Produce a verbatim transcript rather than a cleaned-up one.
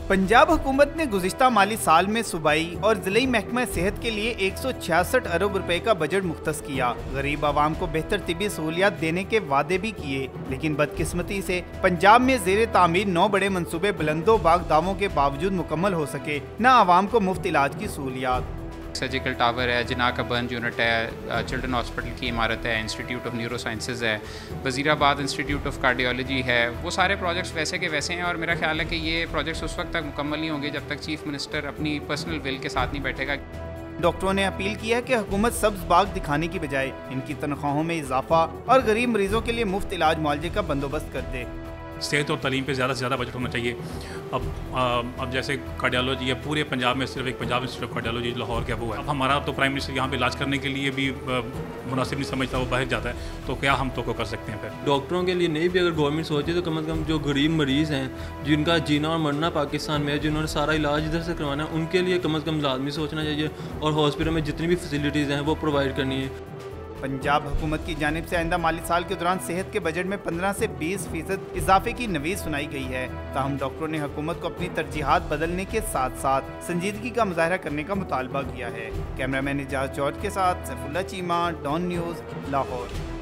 पंजाब हुकूमत ने गुज़िश्ता माली साल में सूबाई और ज़िलाई महकमा सेहत के लिए एक सौ छियासठ अरब रुपए का बजट मुख्तस किया। गरीब आवाम को बेहतर तिबी सहूलियात देने के वादे भी किए, लेकिन बदकिस्मती से पंजाब में ज़ेर तामीर नौ बड़े मंसूबे बुलंदो बाग दावों के बावजूद मुकम्मल हो सके, न आवाम को मुफ्त इलाज की सहूलियात। सर्जिकल टावर है, जिना का बर्न यूनिट है, चिल्ड्रन हॉस्पिटल की इमारत है, इंस्टीट्यूट ऑफ न्यूरो साइंसेज है, वज़ीराबाद इंस्टीट्यूट ऑफ कार्डियोलॉजी है। वो सारे प्रोजेक्ट्स वैसे के वैसे हैं और मेरा ख्याल है कि ये प्रोजेक्ट्स उस वक्त तक मुकम्मल नहीं होंगे जब तक चीफ मिनिस्टर अपनी पर्सनल विल के साथ नहीं बैठेगा। डॉक्टरों ने अपील की है कि हुकूमत सब्ज बाग दिखाने की बजाय इनकी तनख्वाहों में इजाफा और गरीब मरीजों के लिए मुफ्त इलाज मुआवजे का बंदोबस्त कर दे। सेहत और तालीम पे ज़्यादा से ज़्यादा बजट होना चाहिए। अब आ, अब जैसे कार्डियोलॉजी है, पूरे पंजाब में सिर्फ एक Punjab Institute of Cardiology Lahore का वो है। अब हमारा तो प्राइम मिनिस्टर यहाँ पे इलाज करने के लिए भी मुनासिब नहीं समझता, वो बाहर जाता है, तो क्या हम तो को कर सकते हैं। फिर डॉक्टरों के लिए नहीं भी अगर गवर्नमेंट सोचे तो कम अज़ कम जो गरीब मरीज़ हैं जिनका जीना और मरना पाकिस्तान में है, जिन्होंने सारा इलाज इधर से करवाना है, उनके लिए कम अज़ कम लाजमी सोचना चाहिए और हॉस्पिटल में जितनी भी फैसिलिटीज़ हैं वो प्रोवाइड करनी है। पंजाब हुकूमत की जानिब से आइंदा माली साल के दौरान सेहत के बजट में पंद्रह से बीस फीसद इजाफे की नवीज़ सुनाई गई है। ताहम डॉक्टरों ने हुकूमत को अपनी तरजीहात बदलने के साथ साथ संजीदगी का मुजाहरा करने का मुतालबा किया है। कैमरामैन इजाज़ जॉर्ज के साथ सैफ उल्लाह चीमा, डॉन न्यूज़, लाहौर।